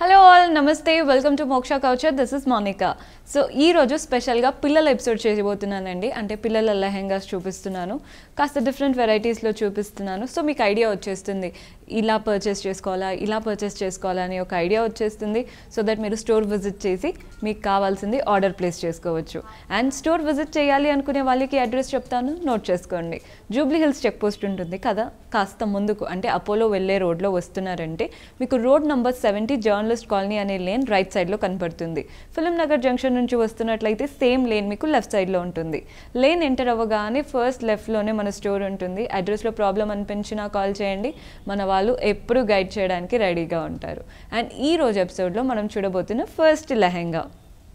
Hello all, namaste, welcome to Moksha Couture. This is Monica. So ee roju special ga pillala episode cheyabothunanandi ante pillala lehengas చూపిస్తున్నాను కాస్త different varieties లో చూపిస్తున్నాను so మీకు idea వచ్చేస్తుంది ఇలా purchase చేసుకోవాలా అని ఒక ఐడియా వచ్చేస్తుంది సో దట్ మీరు స్టోర్ విజిట్ చేసి మీకు కావాల్సింది ఆర్డర్ ప్లేస్ చేసుకోవచ్చు అండ్ స్టోర్ విజిట్ చేయాలి అనుకునే వాళ్ళకి అడ్రస్ చెప్తాను నోట్ చేసుకోండి జూబ్లీ హిల్స్ చెక్ పోస్ట్ ఉంటుంది కదా కాస్త ముందుకు అంటే అపోలో వెళ్ళే రోడ్లో వస్తున్నారంటే మీకు రోడ్ నంబర్ 70 జర్నలిస్ట్ కాలనీ అనే లేన్ రైట్ సైడ్లో కనపడుతుంది ఫిల్మ్ నగర్ జంక్షన్ నుంచి వస్తున్నట్లయితే సేమ్ లేన్ మీకు లెఫ్ట్ సైడ్లో ఉంటుంది లేన్ ఎంటర్ అవ్వగానే ఫస్ట్ లెఫ్ట్లోనే మన స్టోర్ ఉంటుంది అడ్రస్లో ప్రాబ్లం అనిపించినా కాల్ చేయండి మన వాళ్ళు ఎప్పుడు గైడ్ చేయడానికి రెడీగా ఉంటారు అండ్ ఈ రోజు ఎపిసోడ్లో మనం చూడబోతున్న ఫస్ట్ లెహెంగా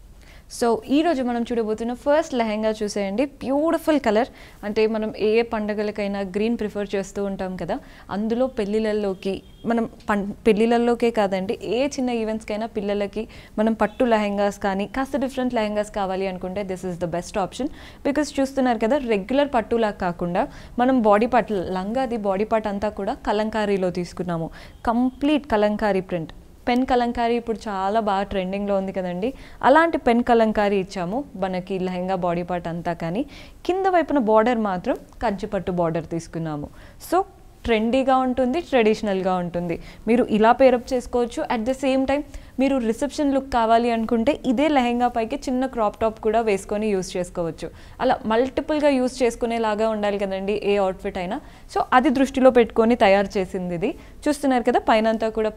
సో ఈ రోజు మనం చూడబోతున్న ఫస్ట్ లెహెంగా చూసేయండి బ్యూటిఫుల్ కలర్ అంటే మనం ఏ పండగలకైనా గ్రీన్ ప్రిఫర్ చేస్తూ ఉంటాం కదా అందులో పెళ్ళిళ్ళలోకి మనం పెళ్ళిళ్ళలోకే కాదండి ఏ చిన్న ఈవెంట్స్కైనా పిల్లలకి మనం పట్టు లెహెంగాస్ కానీ కాస్త డిఫరెంట్ లెహెంగాస్ కావాలి అనుకుంటే this is the best option because చూస్తున్నారు కదా రెగ్యులర్ పట్టులా కాకుండా మనం బాడీ పార్ట్ లంగాది బాడీ పార్ట్ అంతా కూడా కలంకారీలో తీసుకున్నాము complete Kalamkari print pen Kalamkari ఇప్పుడు చాలా బాగా ట్రెండింగ్లో ఉంది కదండి అలాంటి పెన్ కలంకారీ ఇచ్చాము మనకి లెహెంగా బాడీ పార్ట్ అంతా కానీ కింద వైపున బార్డర్ మాత్రం కంచిపట్టు బార్డర్ తీసుకున్నాము సో ట్రెండీగా ఉంటుంది ట్రెడిషనల్గా ఉంటుంది మీరు ఇలా పేరప్ చేసుకోవచ్చు అట్ ద సేమ్ టైం మీరు రిసెప్షన్ లుక్ కావాలి అనుకుంటే ఇదే లెహెంగా పైకి చిన్న క్రాప్ టాప్ కూడా వేసుకొని యూస్ చేసుకోవచ్చు అలా మల్టిపుల్గా యూస్ చేసుకునేలాగా ఉండాలి కదండి ఏ అవుట్ఫిట్ అయినా సో అది దృష్టిలో పెట్టుకొని తయారు చేసింది ఇది చూస్తున్నారు కదా పైన అంతా కూడా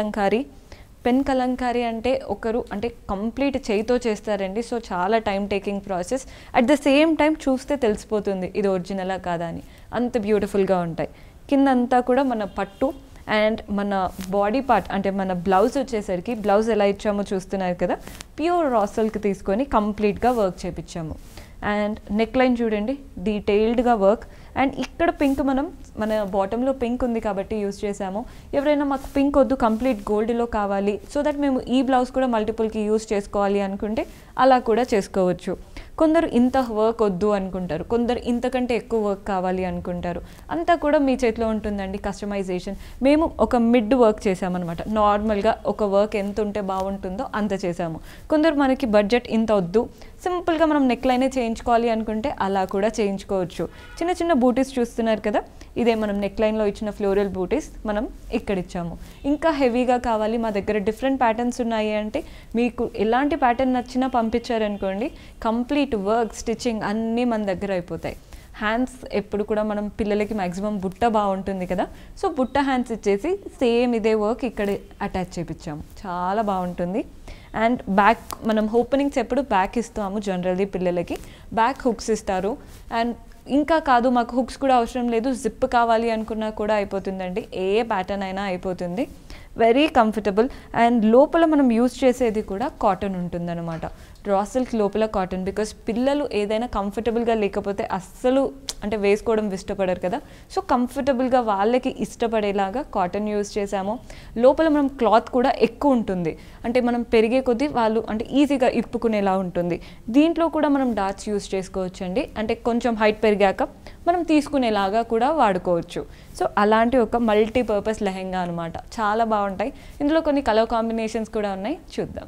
పెన్ కలంకారీ అంటే ఒకరు అంటే కంప్లీట్ చేయితో చేస్తారండి సో చాలా time taking process at the same time చూస్తే తెలిసిపోతుంది ఇది ఒరిజినలా కాదా అని అంత బ్యూటిఫుల్గా ఉంటాయి కిందంతా కూడా మన పట్టు అండ్ మన బాడీ పార్ట్ అంటే మన బ్లౌజ్ వచ్చేసరికి బ్లౌజ్ ఎలా ఇచ్చామో చూస్తున్నారు కదా ప్యూర్ రా సిల్క్ తీసుకొని కంప్లీట్గా వర్క్ చేపించాము అండ్ నెక్ లైన్ చూడండి డీటెయిల్డ్గా వర్క్ అండ్ ఇక్కడ పింక్ మన బాటంలో పింక్ ఉంది కాబట్టి యూస్ చేసాము ఎవరైనా మాకు పింక్ వద్దు కంప్లీట్ గోల్డ్లో కావాలి సో దట్ మేము ఈ బ్లౌజ్ కూడా మల్టిపుల్కి యూస్ చేసుకోవాలి అనుకుంటే అలా కూడా చేసుకోవచ్చు కొందరు ఇంత వర్క్ వద్దు అనుకుంటారు కొందరు ఇంతకంటే ఎక్కువ వర్క్ కావాలి అనుకుంటారు అంతా కూడా మీ చేతిలో ఉంటుందండి కస్టమైజేషన్ మేము ఒక మిడ్ వర్క్ చేసామన్నమాట నార్మల్గా ఒక వర్క్ ఎంత ఉంటే బాగుంటుందో అంత చేసాము కొందరు మనకి బడ్జెట్ ఇంత వద్దు సింపుల్గా మనం నెక్ లైనే చేయించుకోవాలి అనుకుంటే అలా కూడా చేయించుకోవచ్చు చిన్న చిన్న బూటీస్ చూస్తున్నారు కదా ఇదే మనం నెక్ లైన్లో ఇచ్చిన ఫ్లోరల్ బూటీస్ మనం ఇక్కడ ఇచ్చాము ఇంకా హెవీగా కావాలి మా దగ్గర డిఫరెంట్ ప్యాటర్న్స్ ఉన్నాయి అంటే మీకు ఎలాంటి ప్యాటర్న్ నచ్చినా పంపించారనుకోండి కంప్లీట్ వర్క్ స్టిచ్చింగ్ అన్నీ మన దగ్గర అయిపోతాయి హ్యాండ్స్ ఎప్పుడు కూడా మనం పిల్లలకి మ్యాక్సిమం బుట్ట బాగుంటుంది కదా సో బుట్ట హ్యాండ్స్ ఇచ్చేసి సేమ్ ఇదే వర్క్ ఇక్కడ అటాచ్ చేయించాము చాలా బాగుంటుంది అండ్ బ్యాక్ మనం ఓపెనింగ్స్ ఎప్పుడు బ్యాక్ ఇస్తాము జనరల్లీ పిల్లలకి బ్యాక్ హుక్స్ ఇస్తారు అండ్ ఇంకా కాదు మాకు హుక్స్ కూడా అవసరం లేదు జిప్ కావాలి అనుకున్నా కూడా అయిపోతుందండి ఏ ప్యాటర్న్ అయినా అయిపోతుంది వెరీ కంఫర్టబుల్ అండ్ లోపల మనం యూజ్ చేసేది కూడా కాటన్ ఉంటుందన్నమాట రా సిల్క్ లోపల కాటన్ బికాస్ పిల్లలు ఏదైనా కంఫర్టబుల్గా లేకపోతే అస్సలు అంటే వేసుకోవడం ఇష్టపడరు కదా సో కంఫర్టబుల్గా వాళ్ళకి ఇష్టపడేలాగా కాటన్ యూజ్ చేసాము లోపల మనం క్లాత్ కూడా ఎక్కువ ఉంటుంది అంటే మనం పెరిగే కొద్దీ వాళ్ళు అంటే ఈజీగా ఇప్పుకునేలా ఉంటుంది దీంట్లో కూడా మనం డాట్స్ యూజ్ చేసుకోవచ్చండి అంటే కొంచెం హైట్ పెరిగాక మనం తీసుకునేలాగా కూడా వాడుకోవచ్చు సో అలాంటి ఒక మల్టీపర్పస్ లెహెంగా అనమాట చాలా బాగుంటాయి ఇందులో కొన్ని కలర్ కాంబినేషన్స్ కూడా ఉన్నాయి చూద్దాం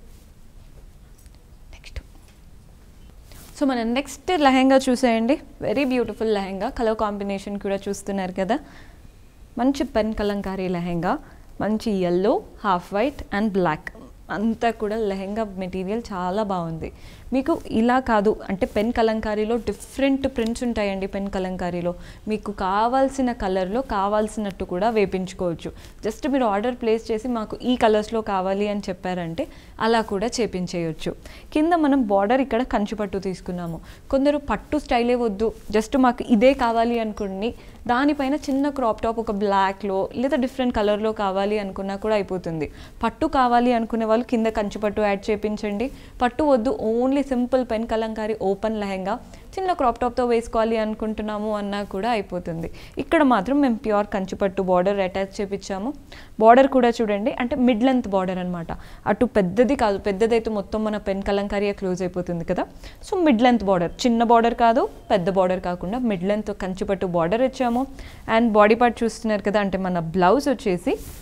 సో మన నెక్స్ట్ లెహెంగా చూసేయండి very beautiful lehenga colour combination కూడా చూస్తున్నారు కదా మంచి పెన్ కలంకారీ లెహెంగా మంచి yellow half white and black అంతా కూడా లెహెంగా మెటీరియల్ చాలా బాగుంది మీకు ఇలా కాదు అంటే పెన్ కలంకారీలో డిఫరెంట్ ప్రింట్స్ ఉంటాయండి పెన్ కలంకారీలో మీకు కావాల్సిన కలర్లో కావాల్సినట్టు కూడా వేపించుకోవచ్చు జస్ట్ మీరు ఆర్డర్ ప్లేస్ చేసి మాకు ఈ కలర్స్లో కావాలి అని చెప్పారంటే అలా కూడా చేపించేయచ్చు కింద మనం బార్డర్ ఇక్కడ కంచిపట్టు తీసుకున్నాము కొందరు పట్టు స్టైలే వద్దు జస్ట్ మాకు ఇదే కావాలి అనుకుని దానిపైన చిన్న క్రాప్ టాప్ ఒక బ్లాక్లో లేదా డిఫరెంట్ కలర్లో కావాలి అనుకున్నా కూడా అయిపోతుంది పట్టు కావాలి అనుకునే వాళ్ళు కింద కంచిపట్టు యాడ్ చేయించండి పట్టు వద్దు only simple pen Kalamkari open lehenga చిన్న క్రాప్ టాప్తో వేసుకోవాలి అనుకుంటున్నాము అన్నా కూడా అయిపోతుంది ఇక్కడ మాత్రం మేము ప్యూర్ కంచిపట్టు బార్డర్ అటాచ్ చేయించాము బార్డర్ కూడా చూడండి అంటే మిడ్ లెంత్ బార్డర్ అనమాట అటు పెద్దది కాదు పెద్దదైతే మొత్తం మన పెన్ కలంకారీ క్లోజ్ అయిపోతుంది కదా సో మిడ్ లెంత్ బార్డర్ చిన్న బార్డర్ కాదు పెద్ద బార్డర్ కాకుండా మిడ్ లెంత్ కంచిపట్టు బార్డర్ ఇచ్చాము అండ్ బాడీ పార్ట్ చూస్తున్నారు కదా అంటే మన బ్లౌజ్ వచ్చేసి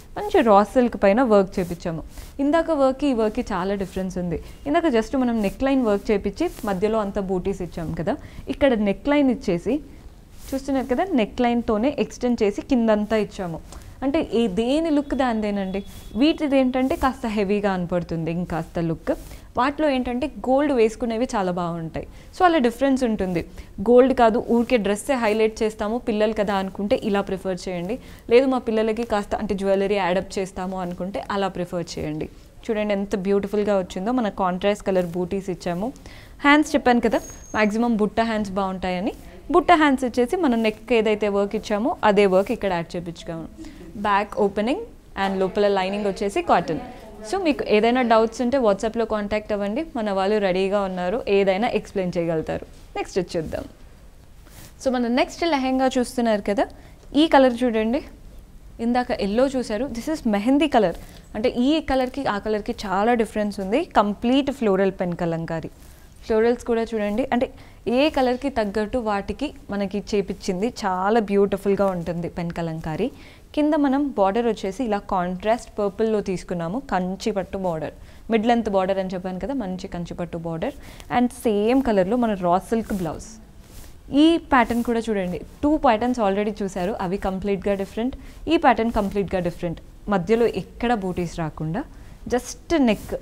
మంచి రా సిల్క్ పైన వర్క్ చేయించాము. ఇందాక వర్క్కి ఈ వర్క్కి చాలా డిఫరెన్స్ ఉంది. ఇందాక జస్ట్ మనం నెక్ లైన్ వర్క్ చేయించి మధ్యలో అంతా బూటీస్ ఇచ్చాము కదా, ఇక్కడ నెక్ లైన్ ఇచ్చేసి చూస్తున్నారు కదా, నెక్ లైన్తోనే ఎక్స్టెండ్ చేసి కిందంతా ఇచ్చాము. అంటే దేని లుక్ దానిదేనండి. వీటిది ఏంటంటే కాస్త హెవీగా అనిపడుతుంది, ఇంకాస్త లుక్. వాటిలో ఏంటంటే గోల్డ్ వేసుకునేవి చాలా బాగుంటాయి. సో అలా డిఫరెన్స్ ఉంటుంది. గోల్డ్ కాదు ఊరికే డ్రెస్సే హైలైట్ చేస్తాము పిల్లలు కదా అనుకుంటే ఇలా ప్రిఫర్ చేయండి. లేదు మా పిల్లలకి కాస్త అంటే జ్యువెలరీ యాడప్ చేస్తాము అనుకుంటే అలా ప్రిఫర్ చేయండి. చూడండి ఎంత బ్యూటిఫుల్గా వచ్చిందో. మన కాంట్రాస్ట్ కలర్ బూటీస్ ఇచ్చాము. హ్యాండ్స్ చెప్పాను కదా మ్యాక్సిమం బుట్ట హ్యాండ్స్ బాగుంటాయని. బుట్ట హ్యాండ్స్ ఇచ్చేసి మనం నెక్ ఏదైతే వర్క్ ఇచ్చామో అదే వర్క్ ఇక్కడ యాడ్ చేయించుకాము. బ్యాక్ ఓపెనింగ్ అండ్ లోపల లైనింగ్ వచ్చేసి కాటన్. సో మీకు ఏదైనా డౌట్స్ ఉంటే వాట్సాప్లో కాంటాక్ట్ అవ్వండి, మన వాళ్ళు రెడీగా ఉన్నారు, ఏదైనా ఎక్స్ప్లెయిన్ చేయగలుగుతారు. నెక్స్ట్ చూద్దాం. సో మన నెక్స్ట్ లెహెంగా చూస్తున్నారు కదా, ఈ కలర్ చూడండి. ఇందాక ఎల్లో చూసారు, దిస్ ఇస్ మెహందీ కలర్. అంటే ఈ కలర్కి ఆ కలర్కి చాలా డిఫరెన్స్ ఉంది. Complete floral pen Kalamkari. Florals కూడా చూడండి, అంటే ఏ కలర్కి తగ్గట్టు వాటికి మనకి చేపించింది. చాలా బ్యూటిఫుల్గా ఉంటుంది పెన్ కలంకారీ. కింద మనం బార్డర్ వచ్చేసి ఇలా కాంట్రాస్ట్ పర్పుల్లో తీసుకున్నాము. కంచిపట్టు బార్డర్, మిడ్ లెంత్ బార్డర్ అని చెప్పాను కదా, మంచి కంచిపట్టు బార్డర్. అండ్ సేమ్ కలర్లో మన రా సిల్క్ బ్లౌజ్. ఈ ప్యాటర్న్ కూడా చూడండి, 2 ప్యాటర్న్స్ ఆల్రెడీ చూసారు, అవి కంప్లీట్గా డిఫరెంట్. ఈ ప్యాటర్న్ కంప్లీట్గా డిఫరెంట్. మధ్యలో ఎక్కడ బూటీస్ రాకుండా జస్ట్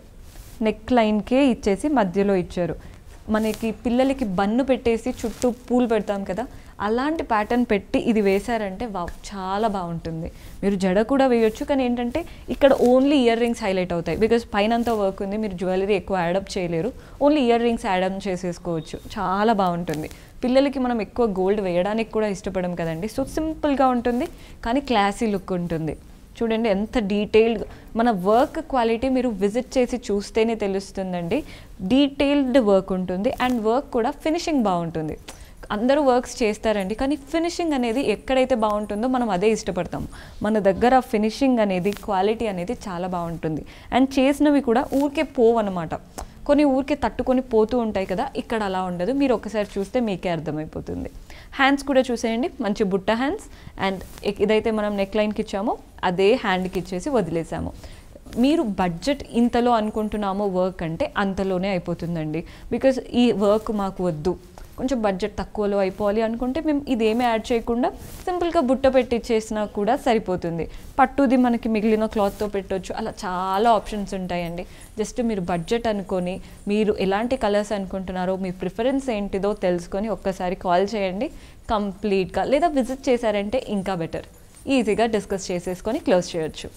నెక్ లైన్కే ఇచ్చేసి మధ్యలో ఇచ్చారు. మనకి పిల్లలకి బన్ను పెట్టేసి చుట్టూ పూలు పెడతాం కదా, అలాంటి ప్యాటర్న్ పెట్టి ఇది వేశారంటే వావ్ చాలా బాగుంటుంది. మీరు జడ కూడా వేయొచ్చు, కానీ ఏంటంటే ఇక్కడ ఓన్లీ ఇయర్ రింగ్స్ హైలైట్ అవుతాయి. బికాజ్ పైనంతా వర్క్ ఉంది, మీరు జ్యువెలరీ ఎక్కువ యాడప్ చేయలేరు, ఓన్లీ ఇయర్ రింగ్స్ యాడప్ చేసేసుకోవచ్చు. చాలా బాగుంటుంది. పిల్లలకి మనం ఎక్కువ గోల్డ్ వేయడానికి కూడా ఇష్టపడం కదండి. సో సింపుల్గా ఉంటుంది కానీ క్లాసీ లుక్ ఉంటుంది. చూడండి ఎంత డీటెయిల్డ్ మన వర్క్ క్వాలిటీ మీరు విజిట్ చేసి చూస్తేనే తెలుస్తుందండి. డీటెయిల్డ్ వర్క్ ఉంటుంది అండ్ వర్క్ కూడా ఫినిషింగ్ బాగుంటుంది. అందరూ వర్క్స్ చేస్తారండి, కానీ ఫినిషింగ్ అనేది ఎక్కడైతే బాగుంటుందో మనం అదే ఇష్టపడతాం. మన దగ్గర ఫినిషింగ్ అనేది క్వాలిటీ అనేది చాలా బాగుంటుంది. అండ్ చేసినవి కూడా ఊరికే పోవన్నమాట, కొన్ని ఊరికే తట్టుకొని పోతూ ఉంటాయి కదా, ఇక్కడ అలా ఉండదు. మీరు ఒకసారి చూస్తే మీకే అర్థమైపోతుంది. హ్యాండ్స్ కూడా చూసేయండి, మంచి బుట్ట హ్యాండ్స్. అండ్ ఇదైతే మనం నెక్ లైన్కి ఇచ్చామో అదే హ్యాండ్కి ఇచ్చేసి వదిలేసాము. మీరు బడ్జెట్ ఇంతలో అనుకుంటున్నామో వర్క్ అంటే అంతలోనే అయిపోతుందండి. బికాజ్ ఈ వర్క్ మాకు వద్దు, కొంచెం బడ్జెట్ తక్కువలో అయిపోవాలి అనుకుంటే మేము ఇదేమీ యాడ్ చేయకుండా సింపుల్గా బుట్ట పెట్టి చేసినా కూడా సరిపోతుంది. పట్టుది మనకి మిగిలిన క్లాత్తో పెట్టవచ్చు, అలా చాలా ఆప్షన్స్ ఉంటాయండి. జస్ట్ మీరు బడ్జెట్ అనుకొని మీరు ఎలాంటి కలర్స్ అనుకుంటున్నారో మీ ప్రిఫరెన్స్ ఏంటిదో తెలుసుకొని ఒక్కసారి కాల్ చేయండి కంప్లీట్గా. లేదా విజిట్ చేశారంటే ఇంకా బెటర్, ఈజీగా డిస్కస్ చేసేసుకొని క్లోజ్ చేయొచ్చు.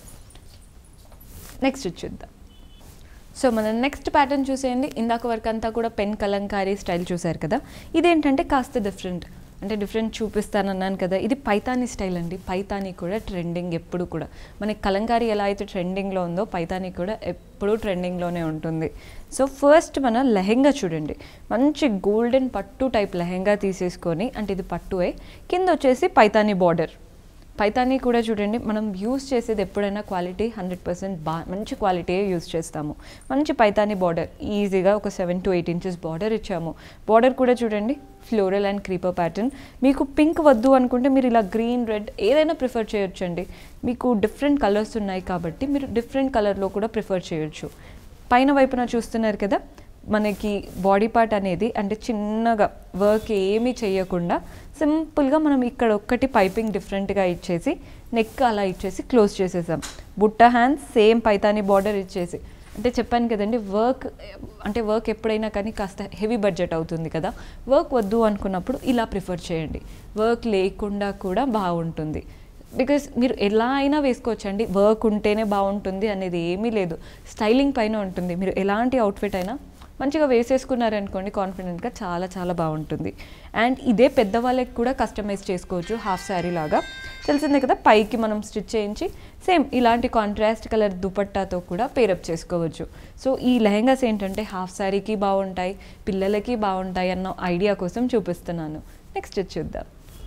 నెక్స్ట్ చూద్దాం. సో మనం నెక్స్ట్ ప్యాటర్న్ చూసేయండి. ఇందాక వరకు అంతా కూడా పెన్ కలంకారీ స్టైల్ చూసారు కదా, ఇదేంటంటే కాస్త డిఫరెంట్. అంటే డిఫరెంట్ చూపిస్తానన్నాను కదా, ఇది పైతానీ స్టైల్ అండి. పైతానీ కూడా ట్రెండింగ్ ఎప్పుడు కూడా. మనకి కలంకారీ ఎలా అయితే ట్రెండింగ్లో ఉందో పైతానీ కూడా ఎప్పుడూ ట్రెండింగ్లోనే ఉంటుంది. సో ఫస్ట్ మన లెహెంగా చూడండి, మంచి గోల్డెన్ పట్టు టైప్ లెహెంగా తీసేసుకొని, అంటే ఇది పట్టువే, కింద వచ్చేసి పైతానీ బార్డర్. పైతానీ కూడా చూడండి, మనం యూస్ చేసేది ఎప్పుడైనా క్వాలిటీ 100% మంచి క్వాలిటీయే యూస్ చేస్తాము. మంచి పైతానీ బార్డర్, ఈజీగా ఒక 7 to 8 inches బార్డర్ ఇచ్చాము. బార్డర్ కూడా చూడండి ఫ్లోరల్ అండ్ క్రీపర్ ప్యాటర్న్. మీకు పింక్ వద్దు అనుకుంటే మీరు ఇలా గ్రీన్, రెడ్ ఏదైనా ప్రిఫర్ చేయొచ్చండి. మీకు డిఫరెంట్ కలర్స్ ఉన్నాయి కాబట్టి మీరు డిఫరెంట్ కలర్లో కూడా ప్రిఫర్ చేయొచ్చు. పైన వైపున చూస్తున్నారు కదా, మనకి బాడీ పార్ట్ అనేది అంటే చిన్నగా వర్క్ ఏమీ చేయకుండా సింపుల్గా మనం ఇక్కడ ఒక్కటి పైపింగ్ డిఫరెంట్గా ఇచ్చేసి నెక్ అలా ఇచ్చేసి క్లోజ్ చేసేసాం. బుట్ట హ్యాండ్స్ సేమ్ పైతానీ బార్డర్ ఇచ్చేసి, అంటే చెప్పాను కదండి వర్క్ ఎప్పుడైనా కానీ కాస్త హెవీ బడ్జెట్ అవుతుంది కదా, వర్క్ వద్దు అనుకున్నప్పుడు ఇలా ప్రిఫర్ చేయండి. వర్క్ లేకుండా కూడా బాగుంటుంది. బికాజ్ మీరు ఎలా అయినా వేసుకోవచ్చండి, వర్క్ ఉంటేనే బాగుంటుంది అనేది ఏమీ లేదు. స్టైలింగ్ పైన ఉంటుంది. మీరు ఎలాంటి అవుట్ఫిట్ అయినా మంచిగా వేసేసుకున్నారనుకోండి కాన్ఫిడెంట్గా చాలా చాలా బాగుంటుంది. అండ్ ఇదే పెద్దవాళ్ళకి కూడా కస్టమైజ్ చేసుకోవచ్చు, హాఫ్ శారీ లాగా. తెలిసిందే కదా, పైకి మనం స్టిచ్ చేయించి సేమ్ ఇలాంటి కాంట్రాస్ట్ కలర్ దుపట్టాతో కూడా పేరప్ చేసుకోవచ్చు. సో ఈ లెహెంగాస్ ఏంటంటే హాఫ్ శారీకి బాగుంటాయి, పిల్లలకి బాగుంటాయి అన్న ఐడియా కోసం చూపిస్తున్నాను. నెక్స్ట్ చూద్దాం.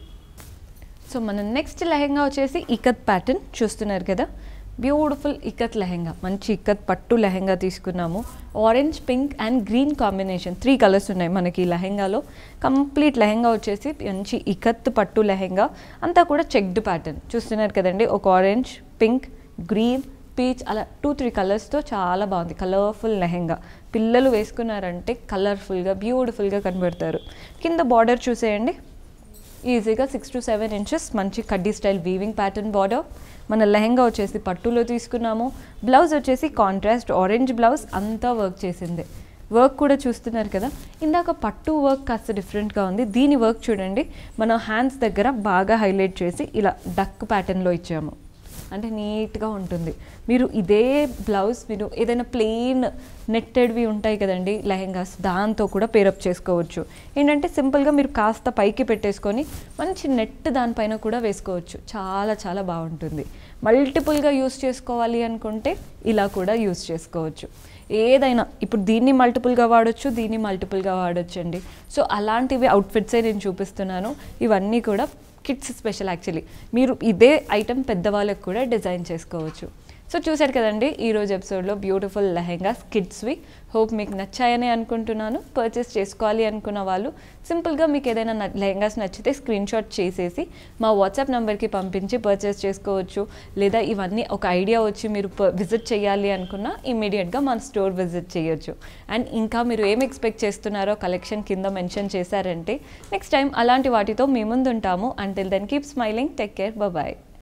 సో మన నెక్స్ట్ లెహెంగా వచ్చేసి ఇకత్ ప్యాటర్న్ చూస్తున్నారు కదా, బ్యూటిఫుల్ ఇకత్ లెహెంగా. మంచి ఇకత్ పట్టు లెహెంగా తీసుకున్నాము. Orange, pink and green combination, 3 colours ఉన్నాయి మనకి ఈ లెహెంగాలో. కంప్లీట్ లెహెంగా వచ్చేసి మంచి ఇకత్ పట్టు లెహెంగా, అంతా కూడా చెక్డ్ ప్యాటర్న్ చూస్తున్నారు కదండి. ఒక ఆరెంజ్, పింక్, గ్రీన్, పీచ్ అలా 2-3 కలర్స్తో చాలా బాగుంది. కలర్ఫుల్ లెహెంగా పిల్లలు వేసుకున్నారంటే కలర్ఫుల్గా బ్యూటిఫుల్గా కనబడతారు. కింద బార్డర్ చూసేయండి, ఈజీగా 6 to 7 inches మంచి కడ్డీ స్టైల్ వీవింగ్ ప్యాటర్న్ బార్డర్. మన లెహెంగా వచ్చేసి పట్టులో తీసుకున్నాము. బ్లౌజ్ వచ్చేసి కాంట్రాస్ట్ ఆరెంజ్ బ్లౌజ్, అంతా వర్క్ చేసింది. వర్క్ కూడా చూస్తున్నారు కదా, ఇందాక పట్టు వర్క్ కాస్త డిఫరెంట్గా ఉంది. దీని వర్క్ చూడండి, మన హ్యాండ్స్ దగ్గర బాగా హైలైట్ చేసి ఇలా డక్ ప్యాటర్న్లో ఇచ్చాము. అంటే నీట్గా ఉంటుంది. మీరు ఇదే బ్లౌజ్ మీరు ఏదైనా ప్లెయిన్ నెట్టెడ్వి ఉంటాయి కదండి లెహెంగాస్, దాంతో కూడా పేరప్ చేసుకోవచ్చు. ఏంటంటే సింపుల్గా మీరు కాస్త పైకి పెట్టేసుకొని మంచి నెట్ దానిపైన కూడా వేసుకోవచ్చు. చాలా చాలా బాగుంటుంది. మల్టిపుల్గా యూస్ చేసుకోవాలి అనుకుంటే ఇలా కూడా యూస్ చేసుకోవచ్చు. ఏదైనా ఇప్పుడు దీన్ని మల్టిపుల్గా వాడచ్చు, దీన్ని మల్టిపుల్గా వాడచ్చు అండి. సో అలాంటివి అవుట్ఫిట్సే నేను చూపిస్తున్నాను. ఇవన్నీ కూడా కిడ్స్ స్పెషల్. యాక్చువల్లీ మీరు ఇదే ఐటెం పెద్దవాళ్ళకి కూడా డిజైన్ చేసుకోవచ్చు. సో చూసారు కదండి ఈరోజు ఎపిసోడ్లో బ్యూటిఫుల్ లెహెంగాస్ కిడ్స్వి. హోప్ మీకు నచ్చాయని అనుకుంటున్నాను. పర్చేస్ చేసుకోవాలి అనుకున్న వాళ్ళు సింపుల్గా మీకు ఏదైనా లెహెంగాస్ నచ్చితే స్క్రీన్ షాట్ చేసేసి మా వాట్సాప్ నెంబర్కి పంపించి పర్చేస్ చేసుకోవచ్చు. లేదా ఇవన్నీ ఒక ఐడియా వచ్చి మీరు విజిట్ చేయాలి అనుకున్నా ఇమ్మీడియట్గా మన స్టోర్ విజిట్ చేయొచ్చు. అండ్ ఇంకా మీరు ఏం ఎక్స్పెక్ట్ చేస్తున్నారో కలెక్షన్ కింద మెన్షన్ చేశారంటే నెక్స్ట్ టైం అలాంటి వాటితో మీ ముందు ఉంటాము. Until then keep smiling, take care, bye.